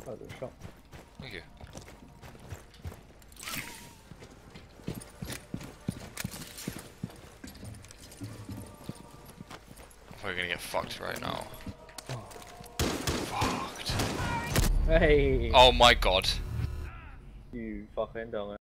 Oh, there's a shot. Thank you. I'm probably gonna get fucked right now. Oh. Fucked. Hey! Oh my god. You fucking dumbass.